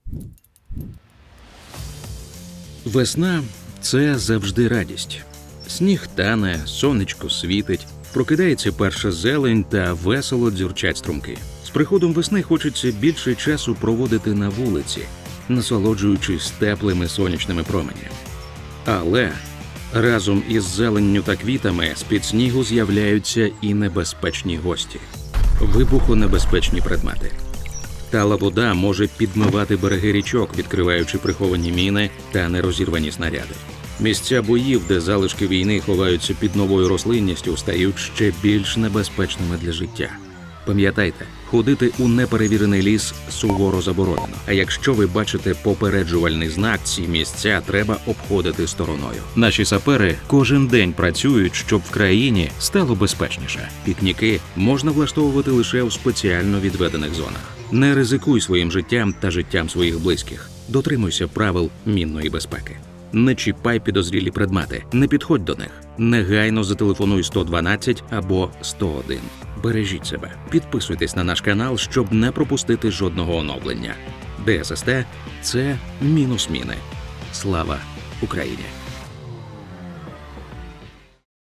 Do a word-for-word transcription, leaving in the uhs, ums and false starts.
Весна – це завжди радість. Сніг тане, сонечко світить, прокидається перша зелень та весело дзюрчать струмки. З приходом весни хочеться більше часу проводити на вулиці, насолоджуючись теплими сонячними променями. Але разом із зеленню та квітами з-під снігу з'являються і небезпечні гості – вибухонебезпечні предмети. Тала вода може підмивати береги річок, відкриваючи приховані міни та нерозірвані снаряди. Місця боїв, де залишки війни ховаються під новою рослинністю, стають ще більш небезпечними для життя. Пам'ятайте, ходити у неперевірений ліс суворо заборонено. А якщо ви бачите попереджувальний знак, ці місця треба обходити стороною. Наші сапери кожен день працюють, щоб в країні стало безпечніше. Пікніки можна влаштовувати лише у спеціально відведених зонах. Не ризикуй своїм життям та життям своїх близьких. Дотримуйся правил мінної безпеки. Не чіпай підозрілі предмети, не підходь до них. Негайно зателефонуй сто дванадцять або сто один. Бережіть себе. Підписуйтесь на наш канал, щоб не пропустити жодного оновлення. ДССТ – це мінус міни. Слава Україні!